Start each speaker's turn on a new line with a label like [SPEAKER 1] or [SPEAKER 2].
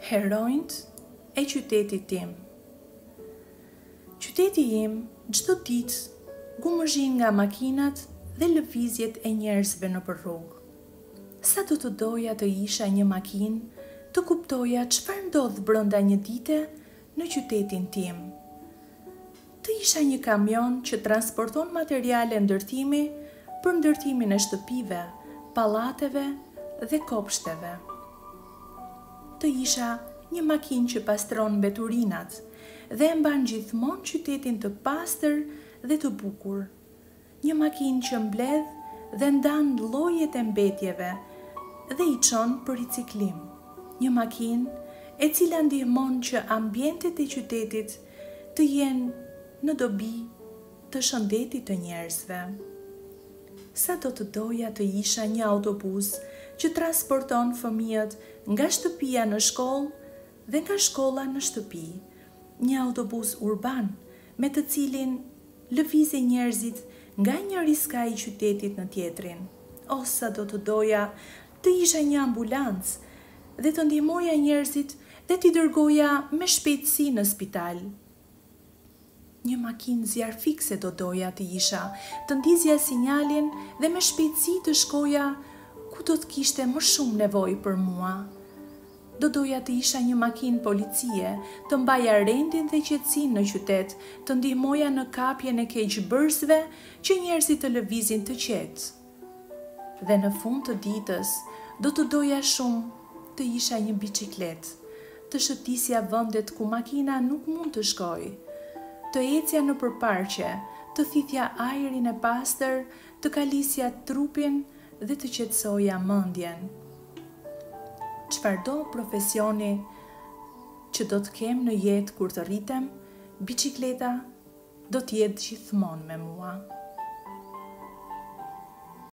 [SPEAKER 1] Heronjt e qytetit tim. Qyteti im çdo ditë gumëzhin nga makinat dhe lëvizjet e njerëzve nëpër rrugë. Sa do të doja të isha një makinë, të kuptoja çfarë ndodh brenda një dite në qytetin tim. Të isha një kamion që transporton materiale ndërtimi për ndërtimin e shtëpive, pallateve dhe kopshteve. Të isha një makinë që pastron mbeturinat dhe e mban gjithmonë qytetin të pastër dhe të bukur. Një makinë që mbledh dhe ndan llojet e mbetjeve dhe i çon për riciklim. Një makinë e cila ndihmon që ambientet e qytetit të jenë në dobi të shëndetit të njerëzve. Sa do të doja të isha një autobus që transporton fëmijët nga shtëpia në shkollë dhe nga shkolla në shtëpi. Një autobus urban me të cilin lëvizin njerëzit nga njëri skaj i qytetit në tjetrin. O, sa do të doja të isha një ambulancë dhe të ndihmoja njerëzit dhe t'i dërgoja me shpejtësi në spital. Një makinë zjarfikse do doja të isha, të ndizja sinjalin dhe me shpejtësi të shkoja ku do të kishte më shumë nevojë për mua. Do doja të isha një makinë policie, të mbaja rendin dhe qetësinë në qytet, të ndihmoja në kapjen e keqbërësve që njerëzit të lëvizin të qetë. Dhe në fund të ditës, do të doja shumë të isha një biçikletë, të shëtisja vendet ku makina nuk mund të shkojë, të ecja në përparqe, të thithja ajrin e pastër, të kalisja trupin dhe të qetësoja mendjen. Çfarëdo profesioni që do të kem në jetë kur të rritem, biçikleta do të jetë gjithmonë me mua.